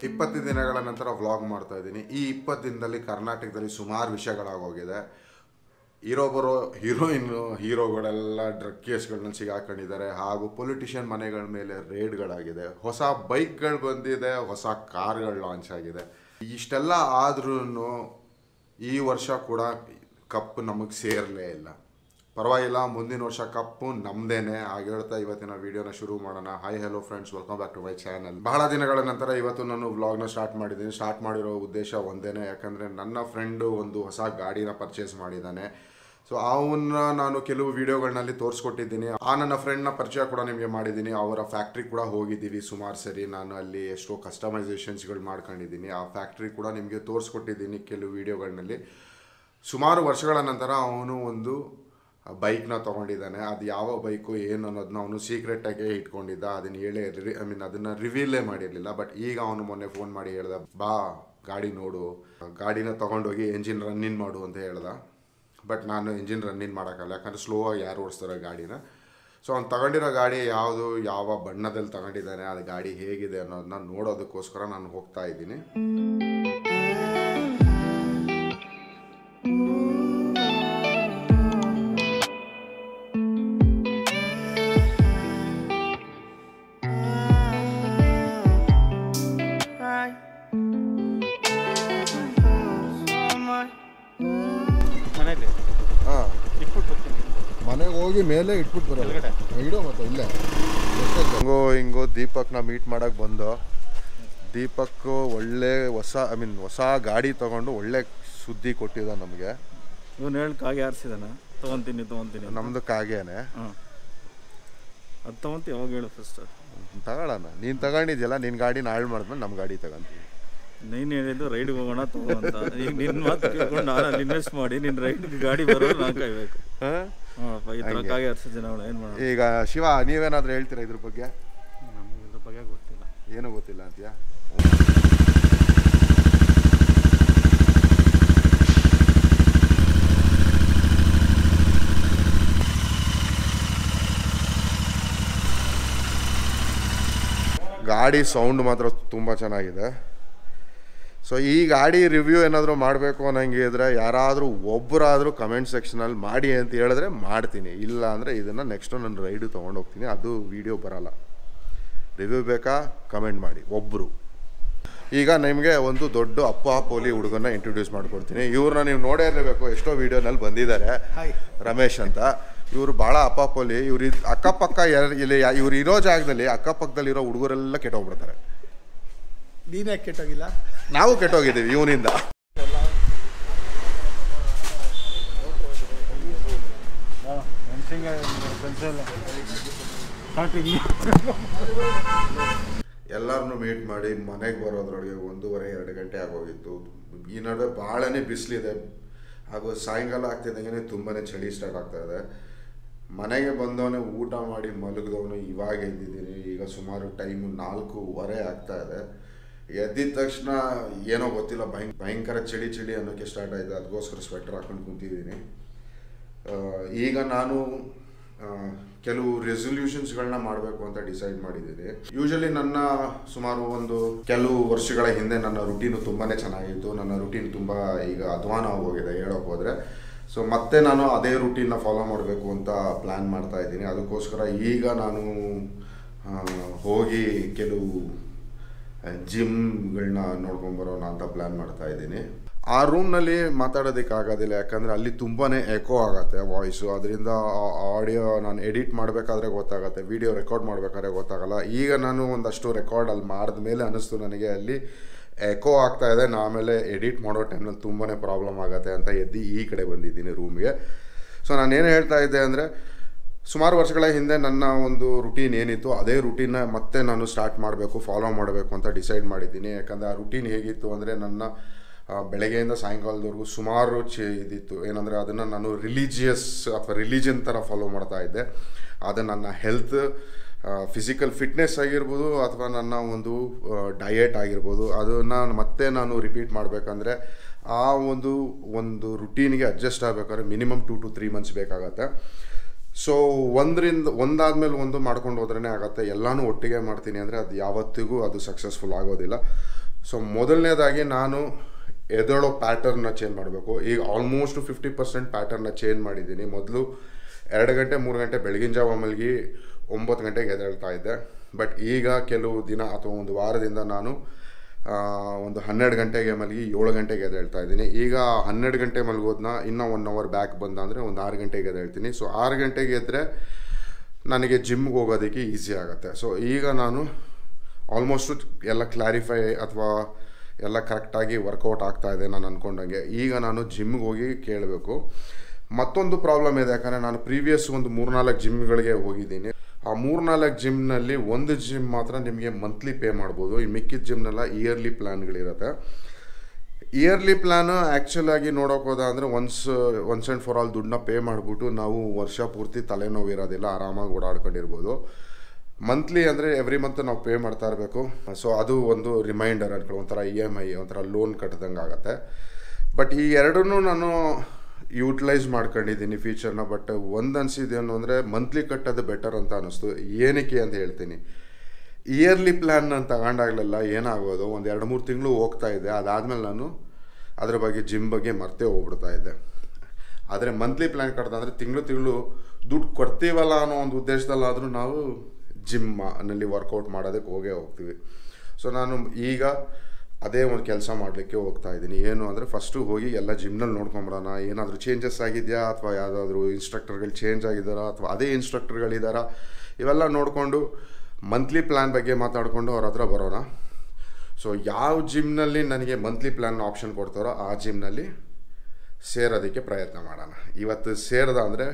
20 ದಿನಗಳ ನಂತರ ವ್ಲಾಗ್ ಮಾಡ್ತಾ ಇದ್ದೀನಿ. ಈ 20 ದಿನದಲ್ಲಿ ಕರ್ನಾಟಕದಲ್ಲಿ ಸುಮಾರು ವಿಷಯಗಳಾಗೋಗಿದೆ. ಹೀರೋಗಳೆಲ್ಲ ಡ್ರಗ್ ಕೇಸ್ಗಳನ್ನ ಸಿಗಾಕೊಂಡಿದ್ದಾರೆ, ಹಾಗೂ ಪೊಲಿಟಿಷಿಯನ್ ಮನೆಗಳ ಮೇಲೆ ರೇಡ್ಗಳಾಗಿದೆ, ಹೊಸ ಬೈಕ್ಗಳು ಬಂದಿದೆ, ಹೊಸ ಕಾರ್ಗಳು ಲಾಂಚ್ ಆಗಿದೆ. ಇಷ್ಟೆಲ್ಲ ಆದ್ರೂ ಈ ವರ್ಷ ಕೂಡ ಕಪ್ ನಮಗೆ ಸೇರಲೇ ಇಲ್ಲ. ಪರವಾಗಿಲ್ಲ, ಮುಂದಿನ ವರ್ಷ ಕಪ್ಪು ನಮ್ಮದೇನೆ ಆಗಿ ಹೇಳ್ತಾ ಇವತ್ತಿನ ವಿಡಿಯೋನ ಶುರು ಮಾಡೋಣ. Hi hello friends, welcome back to my channel. ಬಹಳ ದಿನಗಳ ನಂತರ ಇವತ್ತು ನಾನು ವ್ಲಾಗ್ನ ಸ್ಟಾರ್ಟ್ ಮಾಡಿದ್ದೀನಿ. ಸ್ಟಾರ್ಟ್ ಮಾಡಿರೋ ಉದ್ದೇಶ ಒಂದೇನೆ, ಯಾಕಂದರೆ ನನ್ನ ಫ್ರೆಂಡು ಒಂದು ಹೊಸ ಗಾಡಿನ ಪರ್ಚೇಸ್ ಮಾಡಿದ್ದಾನೆ. ಸೊ ಅವನ್ನ ನಾನು ಕೆಲವು ವಿಡಿಯೋಗಳನ್ನಲ್ಲಿ ತೋರಿಸ್ಕೊಟ್ಟಿದ್ದೀನಿ. ನನ್ನ ಫ್ರೆಂಡ್ನ ಪರಿಚಯ ಕೂಡ ನಿಮಗೆ ಮಾಡಿದ್ದೀನಿ. ಅವರ ಫ್ಯಾಕ್ಟ್ರಿ ಕೂಡ ಹೋಗಿದ್ದೀವಿ ಸುಮಾರು ಸರಿ. ನಾನು ಅಲ್ಲಿ ಎಷ್ಟೋ ಕಸ್ಟಮೈಸೇಷನ್ಸ್ಗಳು ಮಾಡ್ಕೊಂಡಿದ್ದೀನಿ. ಆ ಫ್ಯಾಕ್ಟ್ರಿ ಕೂಡ ನಿಮಗೆ ತೋರಿಸ್ಕೊಟ್ಟಿದ್ದೀನಿ ಕೆಲವು ವಿಡಿಯೋಗಳಲ್ಲಿ. ಸುಮಾರು ವರ್ಷಗಳ ನಂತರ ಅವನು ಒಂದು ಬೈಕ್ನ ತೊಗೊಂಡಿದ್ದಾನೆ. ಅದು ಯಾವ ಬೈಕು ಏನು ಅನ್ನೋದನ್ನ ಅವನು ಸೀಕ್ರೆಟಾಗೆ ಇಟ್ಕೊಂಡಿದ್ದ. ಅದನ್ನು ಅದನ್ನು ರಿವೀಲೇ ಮಾಡಿರಲಿಲ್ಲ. ಬಟ್ ಈಗ ಅವನು ಮೊನ್ನೆ ಫೋನ್ ಮಾಡಿ ಹೇಳ್ದ, ಬಾ ಗಾಡಿ ನೋಡು, ಗಾಡಿನ ತೊಗೊಂಡೋಗಿ ಎಂಜಿನ್ ರನ್ನಿನ್ ಮಾಡು ಅಂತ ಹೇಳ್ದ. ಬಟ್ ನಾನು ಎಂಜಿನ್ ರನ್ನಿನ್ ಮಾಡೋಕ್ಕಲ್ಲ, ಯಾಕಂದರೆ ಸ್ಲೋ ಆಗಿ ಯಾರು ಓಡಿಸ್ತಾರೆ ಗಾಡಿನ. ಸೊ ಅವ್ನು ತಗೊಂಡಿರೋ ಗಾಡಿ ಯಾವುದು, ಯಾವ ಬಣ್ಣದಲ್ಲಿ ತಗೊಂಡಿದ್ದಾನೆ, ಅದು ಗಾಡಿ ಹೇಗಿದೆ ಅನ್ನೋದನ್ನ ನೋಡೋದಕ್ಕೋಸ್ಕರ ನಾನು ಹೋಗ್ತಾ ಇದ್ದೀನಿ. ಮನೆಗೆ ಹೋಗಿ ಮೇಲೆ ಇಟ್ಬಿಟ್ಟು ಬರೋದು ಇಡೋ ಮತ್ತೆ ಇಲ್ಲೇ ಹಿಂಗೋ ದೀಪಕ್ನ ಮೀಟ್ ಮಾಡೋಕ್ಕೆ ಬಂದು, ದೀಪಕ್ ಒಳ್ಳೆ ಹೊಸ ಗಾಡಿ ತೊಗೊಂಡು ಒಳ್ಳೆ ಸುದ್ದಿ ಕೊಟ್ಟಿದ್ದ ನಮಗೆ. ಇವನು ಹೇಳಿ ಕಾಗೆ ಆರಿಸಿದಾನ, ತೊಗೊತೀನಿ ನಮ್ಮದು ಕಾಗೇನೆ. ಅದು ತೊಗೊಂತ ಯಾವಾಗ ಹೇಳು ಫಸ್ಟ್ ತಗೊಳ್ಳೋಣ. ನೀನು ತಗೊಂಡಿದ್ಯಲ್ಲ, ನಿನ್ನ ಗಾಡಿನ ಹಾಳು ಮಾಡಿದ್ಮೇಲೆ ನಮ್ಮ ಗಾಡಿ ತಗೊಂತೀವಿ. ನೀನು ಹೇಳಿದ್ದು ರೈಡ್ಗೆ ಹೋಗೋಣ ತಗೊಂತ. ಈಗ ನಿನ್ನ ಮಾತು ಕೇಳ್ಕೊಂಡು ನಾನು ಅಲ್ಲಿ ಇನ್ವೆಸ್ಟ್ ಮಾಡಿ ನಿನ್ನ ರೈಡ್ಗೆ ಗಾಡಿ ಬರೋದು ನಾನು ಕಾಯ್ಬೇಕು. ಈ ಥರ ಕಾಗೆ ಆರಿಸಿದ ಜನ ಏನು ಮಾಡೋಣ. ಈಗ ಶಿವ, ನೀವೇನಾದರೂ ಹೇಳ್ತೀರಾ ಇದ್ರ ಬಗ್ಗೆ? ನಮಗೆ ಇದ್ರ ಬಗ್ಗೆ ಗೊತ್ತಿಲ್ಲ. ಏನೂ ಗೊತ್ತಿಲ್ಲ ಅಂತೀಯಾ? ಗಾಡಿ ಸೌಂಡ್ ಮಾತ್ರ ತುಂಬ ಚೆನ್ನಾಗಿದೆ. ಸೊ ಈ ಗಾಡಿ ರಿವ್ಯೂ ಏನಾದರೂ ಮಾಡಬೇಕು ಅನ್ನೋಂಗೆ ಇದ್ದರೆ ಯಾರಾದರೂ ಒಬ್ಬರಾದರೂ ಕಮೆಂಟ್ ಸೆಕ್ಷನಲ್ಲಿ ಮಾಡಿ ಅಂತ ಹೇಳಿದ್ರೆ ಮಾಡ್ತೀನಿ. ಇಲ್ಲ ಅಂದರೆ ಇದನ್ನು ನೆಕ್ಸ್ಟು ನಾನು ರೈಡು ತೊಗೊಂಡು ಹೋಗ್ತೀನಿ. ಅದು ವೀಡಿಯೋ ಬರೋಲ್ಲ. ರಿವ್ಯೂ ಬೇಕಾ ಕಮೆಂಟ್ ಮಾಡಿ ಒಬ್ಬರು. ಈಗ ನಿಮಗೆ ಒಂದು ದೊಡ್ಡ ಅಪ್ಪ ಹುಡುಗನ ಇಂಟ್ರೊಡ್ಯೂಸ್ ಮಾಡ್ಕೊಡ್ತೀನಿ. ಇವ್ರನ್ನ ನೀವು ನೋಡೇ ಇರಬೇಕು, ಎಷ್ಟೋ ವೀಡಿಯೋನಲ್ಲಿ ಬಂದಿದ್ದಾರೆ. ರಮೇಶ್ ಅಂತ. ಇವರು ಭಾಳ ಅಪ್ಪಾಪೋಲಿ. ಇವ್ರು ಅಕ್ಕಪಕ್ಕ ಇಲ್ಲಿ ಇವ್ರು ಇರೋ ಜಾಗದಲ್ಲಿ ಅಕ್ಕಪಕ್ಕದಲ್ಲಿರೋ ಹುಡುಗರೆಲ್ಲ ಕೆಟ್ಟೋಗ್ಬಿಡ್ತಾರೆ. ನೀನೇ ಕೆಟ್ಟೋಗಿಲ್ಲ, ನಾವು ಕೆಟ್ಟೋಗಿದ್ದೀವಿ ಇವನಿಂದ. ಎಲ್ಲರನ್ನೂ ಮೀಟ್ ಮಾಡಿ ಮನೆಗೆ ಬರೋದ್ರೊಳಗೆ 1:30-2 ಗಂಟೆ ಆಗೋಗಿತ್ತು. ಈ ನಡುವೆ ಭಾಳನೇ ಬಿಸಿಲಿದೆ, ಹಾಗೂ ಸಾಯಂಕಾಲ ಆಗ್ತಿದ್ದಂಗೆ ತುಂಬಾ ಚಳಿ ಸ್ಟಾರ್ಟ್ ಆಗ್ತಾ ಇದೆ. ಮನೆಗೆ ಬಂದವನೇ ಊಟ ಮಾಡಿ ಮಲಗಿದವನು ಇವಾಗ ಎದ್ದಿದ್ದೀನಿ. ಈಗ ಸುಮಾರು ಟೈಮು 4:15 ಆಗ್ತಾ ಇದೆ. ಎದ್ದಿದ ತಕ್ಷಣ ಏನೋ ಗೊತ್ತಿಲ್ಲ, ಭಯಂಕರ ಚಳಿ ಅನ್ನೋಕ್ಕೆ ಸ್ಟಾರ್ಟ್ ಆಯಿತು. ಅದಕ್ಕೋಸ್ಕರ ಸ್ವೆಟರ್ ಹಾಕೊಂಡು ಕುಂತಿದ್ದೀನಿ. ಈಗ ನಾನು ಕೆಲವು ರೆಸೊಲ್ಯೂಷನ್ಸ್ಗಳನ್ನ ಮಾಡಬೇಕು ಅಂತ ಡಿಸೈಡ್ ಮಾಡಿದ್ದೀನಿ. ಯೂಶಲಿ ನನ್ನ ಸುಮಾರು ಕೆಲವು ವರ್ಷಗಳ ಹಿಂದೆ ನನ್ನ ರುಟೀನು ತುಂಬಾ ಚೆನ್ನಾಗಿತ್ತು. ನನ್ನ ರುಟೀನ್ ತುಂಬ ಈಗ ಅಧ್ವಾನ ಆಗೋಗಿದೆ ಹೇಳೋಕೆ ಹೋದರೆ. ಸೊ ಮತ್ತೆ ನಾನು ಅದೇ ರುಟೀನ್ನ ಫಾಲೋ ಮಾಡಬೇಕು ಅಂತ ಪ್ಲ್ಯಾನ್ ಮಾಡ್ತಾ ಇದ್ದೀನಿ. ಅದಕ್ಕೋಸ್ಕರ ಈಗ ನಾನು ಹೋಗಿ ಕೆಲವು ಜಿಮ್ಗಳನ್ನ ನೋಡ್ಕೊಂಬರೋಣ ಅಂತ ಪ್ಲ್ಯಾನ್ ಮಾಡ್ತಾ ಇದ್ದೀನಿ. ಆ ರೂಮ್ನಲ್ಲಿ ಮಾತಾಡೋದಕ್ಕಾಗೋದಿಲ್ಲ, ಯಾಕಂದರೆ ಅಲ್ಲಿ ತುಂಬಾ ಎಕೋ ಆಗುತ್ತೆ ವಾಯ್ಸು. ಅದರಿಂದ ಆಡಿಯೋ ನಾನು ಎಡಿಟ್ ಮಾಡಬೇಕಾದ್ರೆ ಗೊತ್ತಾಗುತ್ತೆ, ವಿಡಿಯೋ ರೆಕಾರ್ಡ್ ಮಾಡಬೇಕಾದ್ರೆ ಗೊತ್ತಾಗಲ್ಲ. ಈಗ ನಾನು ಒಂದಷ್ಟು ರೆಕಾರ್ಡ್ ಅಲ್ಲಿ ಮಾಡಿದ ಮೇಲೆ ಅನ್ನಿಸ್ತು ನನಗೆ ಅಲ್ಲಿ ಎಕೋ ಆಗ್ತಾ ಇದೆ. ಆಮೇಲೆ ಎಡಿಟ್ ಮಾಡೋ ಟೈಮ್ನಲ್ಲಿ ತುಂಬಾ ಪ್ರಾಬ್ಲಮ್ ಆಗುತ್ತೆ ಅಂತ ಎದ್ದು ಈ ಕಡೆ ಬಂದಿದ್ದೀನಿ ರೂಮ್ಗೆ. ಸೊ ನಾನೇನು ಹೇಳ್ತಾ ಇದ್ದೆ ಅಂದರೆ, ಸುಮಾರು ವರ್ಷಗಳ ಹಿಂದೆ ನನ್ನ ಒಂದು ರುಟೀನ್ ಏನಿತ್ತು ಅದೇ ರುಟೀನ್ನ ಮತ್ತೆ ನಾನು ಸ್ಟಾರ್ಟ್ ಮಾಡಬೇಕು, ಫಾಲೋ ಮಾಡಬೇಕು ಅಂತ ಡಿಸೈಡ್ ಮಾಡಿದ್ದೀನಿ. ಯಾಕಂದರೆ ಆ ರುಟೀನ್ ಹೇಗಿತ್ತು ಅಂದರೆ, ನನ್ನ ಬೆಳಗ್ಗೆಯಿಂದ ಸಾಯಂಕಾಲದವರೆಗೂ ಸುಮಾರು ಇದಿತ್ತು. ಏನಂದರೆ ಅದನ್ನು ನಾನು ರಿಲಿಜಿಯನ್ ಥರ ಫಾಲೋ ಮಾಡ್ತಾ ಇದ್ದೆ. ಅದು ನನ್ನ ಹೆಲ್ತ್, ಫಿಸಿಕಲ್ ಫಿಟ್ನೆಸ್ ಆಗಿರ್ಬೋದು, ಅಥವಾ ನನ್ನ ಒಂದು ಡಯೆಟ್ ಆಗಿರ್ಬೋದು, ಅದನ್ನು ಮತ್ತೆ ನಾನು ರಿಪೀಟ್ ಮಾಡಬೇಕಂದ್ರೆ ಆ ಒಂದು ರುಟೀನ್ಗೆ ಅಡ್ಜಸ್ಟ್ ಆಗಬೇಕಾದ್ರೆ ಮಿನಿಮಮ್ 2 to 3 months ಬೇಕಾಗತ್ತೆ. ಸೊ ಒಂದಾದ್ಮೇಲೆ ಒಂದು ಮಾಡ್ಕೊಂಡು ಹೋದ್ರೇ ಆಗುತ್ತೆ. ಎಲ್ಲನೂ ಒಟ್ಟಿಗೆ ಮಾಡ್ತೀನಿ ಅಂದರೆ ಅದು ಯಾವತ್ತಿಗೂ ಅದು ಸಕ್ಸಸ್ಫುಲ್ ಆಗೋದಿಲ್ಲ. ಸೊ ಮೊದಲನೇದಾಗಿ ನಾನು ಎದ್ದೇಳೋ ಪ್ಯಾಟರ್ನ್ನ ಚೇಂಜ್ ಮಾಡಬೇಕು. ಈಗ ಆಲ್ಮೋಸ್ಟ್ 50% ಪ್ಯಾಟರ್ನ ಚೇಂಜ್ ಮಾಡಿದ್ದೀನಿ. ಮೊದಲು 2 ಗಂಟೆ 3 ಗಂಟೆ ಬೆಳಗಿನ ಜಾವ ಮಲಗಿ 9 ಗಂಟೆಗೆ ಎದ್ದೇಳ್ತಾ ಇದ್ದೆ. ಬಟ್ ಈಗ ಕೆಲವು ದಿನ ಅಥವಾ ಒಂದು ವಾರದಿಂದ ನಾನು ಒಂದು 12 ಗಂಟೆಗೆ ಮಲಗಿ 7 ಗಂಟೆಗೆ ಎದ್ದೇಳ್ತಾ ಇದ್ದೀನಿ. ಈಗ 12 ಗಂಟೆ ಮಲಗೋದನ್ನ ಇನ್ನೂ 1 ಅವರ್ ಬ್ಯಾಕ್ ಬಂದ ಅಂದರೆ ಒಂದು 6 ಗಂಟೆಗೆ ಎದ್ದೇಳ್ತೀನಿ. ಸೊ 6 ಗಂಟೆಗೆ ಎದ್ದರೆ ನನಗೆ ಜಿಮ್ಗೆ ಹೋಗೋದಕ್ಕೆ ಈಸಿ ಆಗುತ್ತೆ. ಸೊ ಈಗ ನಾನು ಆಲ್ಮೋಸ್ಟು ಎಲ್ಲ ಕ್ಲಾರಿಫೈ ಅಥವಾ ಎಲ್ಲ ಕರೆಕ್ಟಾಗಿ ವರ್ಕೌಟ್ ಆಗ್ತಾಯಿದೆ ನಾನು ಅಂದ್ಕೊಂಡಂಗೆ. ಈಗ ನಾನು ಜಿಮ್ಗೆ ಹೋಗಿ ಕೇಳಬೇಕು. ಮತ್ತೊಂದು ಪ್ರಾಬ್ಲಮ್ ಇದೆ, ಯಾಕಂದರೆ ನಾನು ಪ್ರೀವಿಯಸ್ ಒಂದು 3-4 ಜಿಮ್ಗಳಿಗೆ ಹೋಗಿದ್ದೀನಿ. ಆ 3-4 ಜಿಮ್ನಲ್ಲಿ ಒಂದು ಜಿಮ್ ಮಾತ್ರ ನಿಮಗೆ ಮಂತ್ಲಿ ಪೇ ಮಾಡ್ಬೋದು. ಈ ಮಿಕ್ಕಿದ ಜಿಮ್ನೆಲ್ಲ ಇಯರ್ಲಿ ಪ್ಲ್ಯಾನ್ಗಳಿರುತ್ತೆ. ಇಯರ್ಲಿ ಪ್ಲ್ಯಾನು ಆ್ಯಕ್ಚುಲಾಗಿ ನೋಡೋಕೆ ಹೋದ ಅಂದರೆ ಒನ್ಸ್ ಆ್ಯಂಡ್ ಫಾರ್ ಆಲ್ ದುಡ್ಡನ್ನ ಪೇ ಮಾಡಿಬಿಟ್ಟು ನಾವು ವರ್ಷ ಪೂರ್ತಿ ತಲೆನೋವು ಇರೋದಿಲ್ಲ, ಆರಾಮಾಗಿ ಓಡಾಡ್ಕೊಂಡಿರ್ಬೋದು. ಮಂತ್ಲಿ ಅಂದರೆ ಎವ್ರಿ ಮಂತ್ ನಾವು ಪೇ ಮಾಡ್ತಾ ಇರಬೇಕು. ಸೊ ಅದು ಒಂದು ರಿಮೈಂಡರ್ ಅನ್ಕೊಳ್ಳಿ, ಒಂಥರ EMI, ಒಂಥರ ಲೋನ್ ಕಟ್ಟಿದಂಗೆ ಆಗುತ್ತೆ. ಬಟ್ ಈ ಎರಡನ್ನೂ ನಾನು ಯೂಟಿಲೈಸ್ ಮಾಡ್ಕೊಂಡಿದ್ದೀನಿ ಫೀಚರ್ನ. ಬಟ್ ಒಂದು ಅನಿಸಿದೇನು ಅಂದರೆ ಮಂತ್ಲಿ ಕಟ್ಟೋದು ಬೆಟರ್ ಅಂತ ಅನ್ನಿಸ್ತು. ಏನಕ್ಕೆ ಅಂತ ಹೇಳ್ತೀನಿ. ಇಯರ್ಲಿ ಪ್ಲ್ಯಾನ್ ನಾನು ತಗೊಂಡಾಗಲೆಲ್ಲ ಏನಾಗೋದು, ಒಂದು 2-3 ತಿಂಗಳು ಹೋಗ್ತಾ ಇದ್ದೆ. ಅದಾದಮೇಲೆ ನಾನು ಅದ್ರ ಬಗ್ಗೆ ಜಿಮ್ ಬಗ್ಗೆ ಮರ್ತೇ ಹೋಗ್ಬಿಡ್ತಾ ಇದ್ದೆ. ಆದರೆ ಮಂತ್ಲಿ ಪ್ಲ್ಯಾನ್ ಕಟ್ಟಿದಂದರೆ ತಿಂಗಳು ದುಡ್ಡು ಕೊಡ್ತೀವಲ್ಲ ಅನ್ನೋ ಒಂದು ಉದ್ದೇಶದಲ್ಲಾದರೂ ನಾವು ಜಿಮ್ನಲ್ಲಿ ವರ್ಕೌಟ್ ಮಾಡೋದಕ್ಕೆ ಹೋಗ್ತೀವಿ. ಸೊ ನಾನು ಈಗ ಅದೇ ಒಂದು ಕೆಲಸ ಮಾಡಲಿಕ್ಕೆ ಹೋಗ್ತಾ ಇದ್ದೀನಿ. ಏನು ಅಂದರೆ ಫಸ್ಟು ಹೋಗಿ ಎಲ್ಲ ಜಿಮ್ನಲ್ಲಿ ನೋಡ್ಕೊಂಬಿಡೋಣ, ಏನಾದರೂ ಚೇಂಜಸ್ ಆಗಿದೆಯಾ ಅಥವಾ ಯಾವುದಾದ್ರೂ ಇನ್ಸ್ಟ್ರಕ್ಟರ್ಗಳು ಚೇಂಜ್ ಆಗಿದ್ದಾರಾ ಅಥವಾ ಅದೇ ಇನ್ಸ್ಟ್ರಕ್ಟರ್ಗಳಿದ್ದಾರಾ, ಇವೆಲ್ಲ ನೋಡಿಕೊಂಡು ಮಂತ್ಲಿ ಪ್ಲ್ಯಾನ್ ಬಗ್ಗೆ ಮಾತಾಡಿಕೊಂಡು ಅವ್ರ ಹತ್ರ ಬರೋಣ. ಸೊ ಯಾವ ಜಿಮ್ನಲ್ಲಿ ನನಗೆ ಮಂತ್ಲಿ ಪ್ಲ್ಯಾನ್ ಆಪ್ಷನ್ ಕೊಡ್ತಾರೋ ಆ ಜಿಮ್ನಲ್ಲಿ ಸೇರೋದಕ್ಕೆ ಪ್ರಯತ್ನ ಮಾಡೋಣ. ಇವತ್ತು ಸೇರಿದ ಅಂದರೆ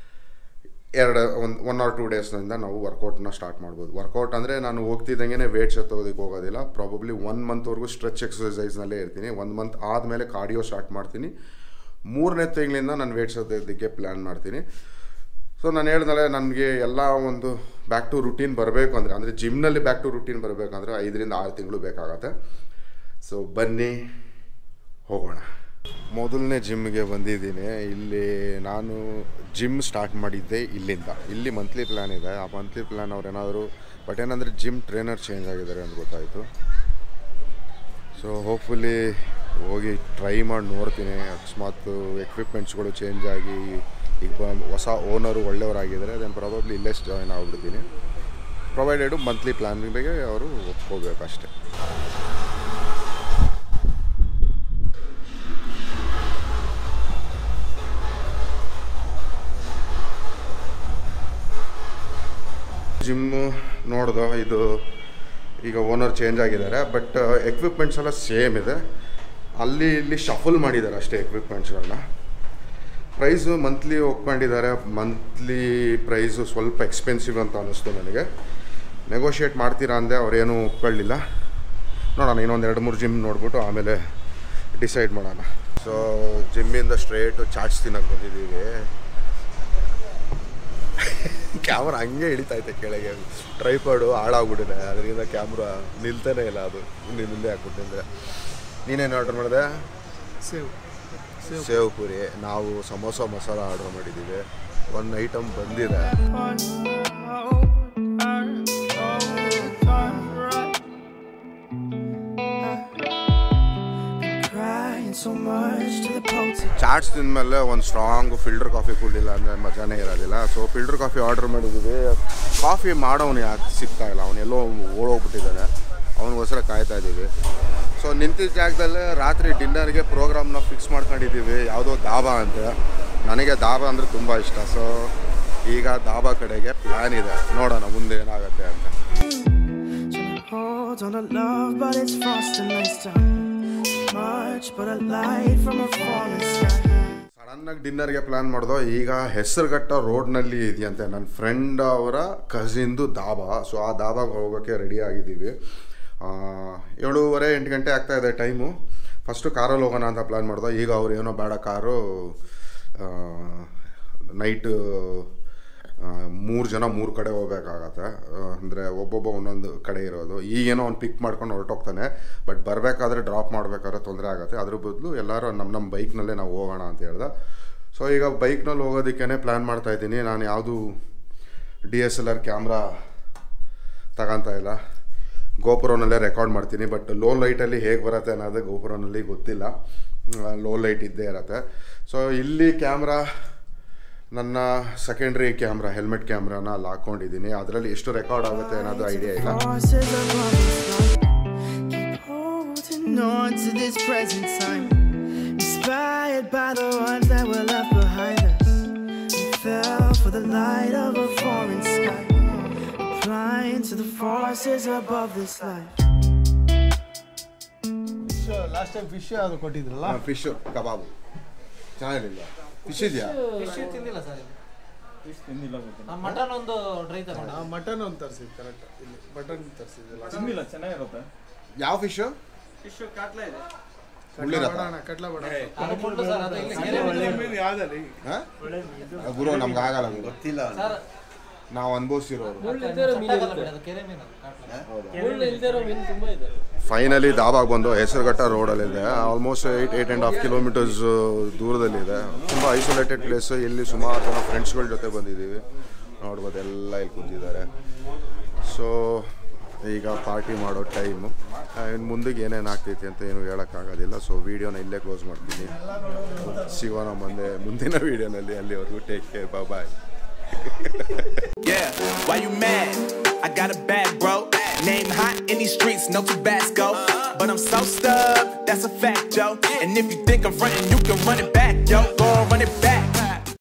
1 or 2 ಡೇಸ್ನಿಂದ ನಾವು ವರ್ಕೌಟ್ನ ಸ್ಟಾರ್ಟ್ ಮಾಡ್ಬೋದು. ವರ್ಕೌಟ್ ಅಂದರೆ ನಾನು ಹೋಗ್ತಿದ್ದಂಗೆ ವೇಟ್ಸ್ ಎತ್ತೋದಕ್ಕೆ ಹೋಗೋದಿಲ್ಲ. ಪ್ರಾಬಬ್ಲಿ 1 ಮಂತ್ವರೆಗೂ ಸ್ಟ್ರೆಚ್ ಎಕ್ಸಸೈಸ್ನಲ್ಲೇ ಇರ್ತೀನಿ. 1 ಮಂತ್ ಆದಮೇಲೆ ಕಾರ್ಡಿಯೋ ಸ್ಟಾರ್ಟ್ ಮಾಡ್ತೀನಿ. 3ನೇ ತಿಂಗಳಿಂದ ನಾನು ವೇಟ್ಸ್ ಎತ್ತೋದಕ್ಕೆ ಪ್ಲ್ಯಾನ್ ಮಾಡ್ತೀನಿ. ಸೊ ನಾನು ಹೇಳ್ದಲೆ ನನಗೆ ಎಲ್ಲ ಒಂದು ಬ್ಯಾಕ್ ಟು ರುಟೀನ್ ಬರಬೇಕು ಅಂದರೆ ಜಿಮ್ನಲ್ಲಿ ಬ್ಯಾಕ್ ಟು ರುಟೀನ್ ಬರಬೇಕಂದ್ರೆ 5ರಿಂದ 6 ತಿಂಗಳು ಬೇಕಾಗತ್ತೆ. ಸೊ ಬನ್ನಿ ಹೋಗೋಣ. ಮೊದಲನೇ ಜಿಮ್ಗೆ ಬಂದಿದ್ದೀನಿ. ಇಲ್ಲಿ ನಾನು ಜಿಮ್ ಸ್ಟಾರ್ಟ್ ಮಾಡಿದ್ದೆ ಇಲ್ಲಿಂದ. ಇಲ್ಲಿ ಮಂತ್ಲಿ ಪ್ಲ್ಯಾನ್ ಇದೆ. ಆ ಮಂತ್ಲಿ ಪ್ಲ್ಯಾನ್ ಅವ್ರು ಏನಾದರೂ ಬಟ್ ಏನಂದರೆ ಜಿಮ್ ಟ್ರೈನರ್ ಚೇಂಜ್ ಆಗಿದ್ದಾರೆ ಅಂತ ಗೊತ್ತಾಯಿತು. ಸೊ ಹೋಪ್ಫುಲಿ ಹೋಗಿ ಟ್ರೈ ಮಾಡಿ ನೋಡ್ತೀನಿ. ಅಕಸ್ಮಾತ್ ಎಕ್ವಿಪ್ಮೆಂಟ್ಸ್ಗಳು ಚೇಂಜ್ ಆಗಿ ಈಗ ಹೊಸ ಓನರು ಒಳ್ಳೆಯವರಾಗಿದ್ದಾರೆ, ದೆನ್ ಪ್ರಾಬಬ್ಲಿ ಇಲ್ಲೇ ಜಾಯ್ನ್ ಆಗಿಬಿಡ್ತೀನಿ. ಪ್ರೊವೈಡೆಡು ಮಂತ್ಲಿ ಪ್ಲ್ಯಾನ್ ಬಗ್ಗೆ ಅವರು ಒಪ್ಕೋಬೇಕಷ್ಟೆ. ಜಿಮ್ಮು ನೋಡ್ದೋ, ಇದು ಈಗ ಓನರ್ ಚೇಂಜ್ ಆಗಿದ್ದಾರೆ. ಬಟ್ ಎಕ್ವಿಪ್ಮೆಂಟ್ಸ್ ಎಲ್ಲ ಸೇಮ್ ಇದೆ. ಅಲ್ಲಿ ಇಲ್ಲಿ ಶಫಲ್ ಮಾಡಿದ್ದಾರೆ ಅಷ್ಟೇ ಎಕ್ವಿಪ್ಮೆಂಟ್ಸ್ಗಳನ್ನ. ಪ್ರೈಸು ಮಂತ್ಲಿ ಒಪ್ಕೊಂಡಿದ್ದಾರೆ. ಮಂತ್ಲಿ ಪ್ರೈಸು ಸ್ವಲ್ಪ ಎಕ್ಸ್ಪೆನ್ಸಿವ್ ಅಂತ ಅನ್ನಿಸ್ತು ನನಗೆ. ನೆಗೋಷಿಯೇಟ್ ಮಾಡ್ತೀರಾ ಅಂದೆ, ಅವರೇನು ಒಪ್ಕೊಳ್ಳಿಲ್ಲ. ನೋಡೋಣ, ಇನ್ನೊಂದು 2-3 ಜಿಮ್ ನೋಡ್ಬಿಟ್ಟು ಆಮೇಲೆ ಡಿಸೈಡ್ ಮಾಡೋಣ. ಸೊ ಜಿಮ್ಮಿಂದ ಸ್ಟ್ರೇಟು ಚಾಟ್ಸ್ ತಿನ್ನೋಕ್ಕೆ ಬಂದಿದ್ದೀವಿ. ಕ್ಯಾಮ್ರಾ ಹಂಗೆ ಹಿಡಿತೈತೆ ಕೆಳಗೆ. ಟ್ರೈಪಾಡು ಹಾಳಾಗ್ಬಿಟ್ಟಿದೆ, ಅದರಿಂದ ಕ್ಯಾಮ್ರಾ ನಿಲ್ತಾನೆ ಇಲ್ಲ. ಅದು ಮುಂದೆ ಹಾಕ್ಬಿಟ್ಟಿದ್ರೆ. ನೀನೇನು ಆರ್ಡ್ರ್ ಮಾಡಿದೆ? ಸೇವ್ ಪೂರಿ. ನಾವು ಸಮೋಸ ಮಸಾಲ ಆರ್ಡ್ರ್ ಮಾಡಿದ್ದೀವಿ. 1 ಐಟಮ್ ಬಂದಿದೆ. ಚಾಟ್ಸ್ ತಿಂದಮೇಲೆ ಒಂದು ಸ್ಟ್ರಾಂಗ್ ಫಿಲ್ಟರ್ ಕಾಫಿ ಕುಡಿಲ್ಲ ಅಂದರೆ ಮಜಾನೇ ಇರೋದಿಲ್ಲ. ಸೊ ಫಿಲ್ಟರ್ ಕಾಫಿ ಆರ್ಡ್ರ್ ಮಾಡಿದ್ದೀವಿ. ಕಾಫಿ ಮಾಡೋನು ಯಾಕೆ ಸಿಗ್ತಾ ಇಲ್ಲ, ಅವನೆಲ್ಲೋ ಓಡೋಗ್ಬಿಟ್ಟಿದ್ದಾನೆ. ಅವನಿಗೋಸ್ಕರ ಕಾಯ್ತಾ ಇದ್ದೀವಿ. ಸೊ ನಿಂತಿದ್ದ ಜಾಗದಲ್ಲೇ ರಾತ್ರಿ ಡಿನ್ನರ್ಗೆ ಪ್ರೋಗ್ರಾಮ್ನ ಫಿಕ್ಸ್ ಮಾಡ್ಕೊಂಡಿದ್ದೀವಿ, ಯಾವುದೋ ದಾಬಾ ಅಂತ. ನನಗೆ ದಾಬಾ ಅಂದರೆ ತುಂಬ ಇಷ್ಟ. ಸೊ ಈಗ ದಾಬಾ ಕಡೆಗೆ ಪ್ಲ್ಯಾನ್ ಇದೆ, ನೋಡೋಣ ಮುಂದೆ ಏನಾಗುತ್ತೆ ಅಂತ. ಸಡನ್ನಾಗಿ ಡಿನ್ನರ್ಗೆ ಪ್ಲ್ಯಾನ್ ಮಾಡ್ದೋ. ಈಗ ಹೆಸರುಘಟ್ಟ ರೋಡ್ನಲ್ಲಿ ಇದೆಯಂತೆ ನನ್ನ ಫ್ರೆಂಡ್ ಅವರ ಕಸಿನ್ದು ದಾಬಾ. ಸೊ ಆ ದಾಬಾಗೆ ಹೋಗೋಕ್ಕೆ ರೆಡಿ ಆಗಿದ್ದೀವಿ. 7:30-8 ಗಂಟೆ ಆಗ್ತಾಯಿದೆ ಟೈಮು. ಫಸ್ಟು ಕಾರಲ್ಲಿ ಹೋಗೋಣ ಅಂತ ಪ್ಲ್ಯಾನ್ ಮಾಡ್ದೋ. ಈಗ ಅವ್ರು ಏನೋ ಬೇಡ, ಕಾರು ನೈಟು 3 ಜನ 3 ಕಡೆ ಹೋಗ್ಬೇಕಾಗತ್ತೆ. ಅಂದರೆ ಒಬ್ಬೊಬ್ಬ ಒಂದೊಂದು ಕಡೆ ಇರೋದು. ಈಗೇನೋ ಅವ್ನು ಪಿಕ್ ಮಾಡ್ಕೊಂಡು ಹೊರಟೋಗ್ತಾನೆ. ಬಟ್ ಬರಬೇಕಾದ್ರೆ ಡ್ರಾಪ್ ಮಾಡಬೇಕಾದ್ರೆ ತೊಂದರೆ ಆಗುತ್ತೆ. ಅದ್ರ ಬದಲು ಎಲ್ಲರೂ ನಮ್ಮ ಬೈಕ್ನಲ್ಲೇ ನಾವು ಹೋಗೋಣ ಅಂತ ಹೇಳ್ದೆ. ಸೊ ಈಗ ಬೈಕ್ನಲ್ಲಿ ಹೋಗೋದಕ್ಕೇ ಪ್ಲ್ಯಾನ್ ಮಾಡ್ತಾಯಿದ್ದೀನಿ. ನಾನು ಯಾವುದು DSLR ಕ್ಯಾಮ್ರಾ ತಗೊತಾ ಇಲ್ಲ. ಗೋಪುರನಲ್ಲೇ ರೆಕಾರ್ಡ್ ಮಾಡ್ತೀನಿ. ಬಟ್ ಲೋ ಲೈಟಲ್ಲಿ ಹೇಗೆ ಬರುತ್ತೆ ಅನ್ನೋದು ಗೋಪುರನಲ್ಲಿ ಗೊತ್ತಿಲ್ಲ, ಲೋ ಲೈಟ್ ಇದ್ದೇ ಇರುತ್ತೆ. ಸೊ ಇಲ್ಲಿ ಕ್ಯಾಮ್ರಾ ನನ್ನ ಸೆಕೆಂಡ್ರಿ ಕ್ಯಾಮ್ರಾ, ಹೆಲ್ಮೆಟ್ ಕ್ಯಾಮ್ರಾನ ಅಲ್ಲಿ ಹಾಕ್ಕೊಂಡಿದ್ದೀನಿ. ಅದರಲ್ಲಿ ಎಷ್ಟು ರೆಕಾರ್ಡ್ ಆಗುತ್ತೆ ಅನ್ನೋದು ಐಡಿಯಾ ಇಲ್ಲ. ಲಾಸ್ಟ್ ಟೈಮ್ ಫಿಶ್ ಯಾವುದು ಕೊಟ್ಟಿದ್ರಲ್ಲ, ಫಿಶ್ ಕಬಾಬು ಚೆನ್ನಾಗಿರಲಿಲ್ಲ. ಫಿಶ್ ಇದೆಯಾ? ತಿಂದಿಲ್ಲ ಸರ್, ಫಿಶ್ ತಿಂದಿಲ್ಲ ಗೊತ್ತಿಲ್ಲ. ಮಟನ್ ಒಂದು ಟ್ರೈ ತಗೊಂಡು ಮಟನ್ ಒಂದು ತರಿಸಿದ್ದು ಕರೆಕ್ಟ್. ಇಲ್ಲಿ ಮಟನ್ ತರಿಸಿದ್ದಿಲ್ಲ, ತಿಂದಿಲ್ಲ, ಚೆನ್ನಾಗಿರುತ್ತೆ. ಯಾವ ಫಿಶ್? ಫಿಶ್ ಕಾಟ್ಲ ಇದೆ. ಕಟ್ಲ ಬೇಡ ಅನ್ಕೊಂಡು ಸರ್, ಅದು ಇಲ್ಲಿ ಕೆರೆ ಗುರು ನಮ್ಗೆ ಆಗಲ್ಲ, ಗೊತ್ತಿಲ್ಲ. ಸರ್ ನಾವು ಅನುಭವಿಸಿರೋರು. ಅದು ಕೆರೆ ಮೀನು ಫೈನಲಿ ದಾಬಾಗೆ ಬಂದು ಹೆಸರುಘಟ್ಟ ರೋಡಲ್ಲಿದೆ. ಆಲ್ಮೋಸ್ಟ್ 8.5 ಕಿಲೋಮೀಟರ್ಸ್ ದೂರದಲ್ಲಿದೆ. ತುಂಬ ಐಸೋಲೇಟೆಡ್ ಪ್ಲೇಸು. ಇಲ್ಲಿ ಸುಮಾರು ಜನ ಫ್ರೆಂಡ್ಸ್ಗಳ ಜೊತೆ ಬಂದಿದ್ದೀವಿ, ನೋಡ್ಬೋದು ಎಲ್ಲ ಇಲ್ಲಿ ಕೂತಿದ್ದಾರೆ. ಸೊ ಈಗ ಪಾರ್ಟಿ ಮಾಡೋ ಟೈಮು. ಇನ್ನು ಮುಂದಕ್ಕೆ ಏನೇನು ಆಗ್ತೈತಿ ಅಂತ ಏನು ಹೇಳೋಕ್ಕಾಗೋದಿಲ್ಲ. ಸೊ ವೀಡಿಯೋನ ಇಲ್ಲೇ ಕ್ಲೋಸ್ ಮಾಡ್ತೀನಿ. ಸಿಗೋಣ ಮುಂದಿನ ವೀಡಿಯೋನಲ್ಲಿ. ಅಲ್ಲಿವರೆಗೂ take care, bye. Yeah, why you mad? I got a bag, bro. Name hot in these streets, no Tabasco. But I'm so stubbed, that's a fact, yo. And if you think I'm frontin', you can run it back, yo. Go on, run it back.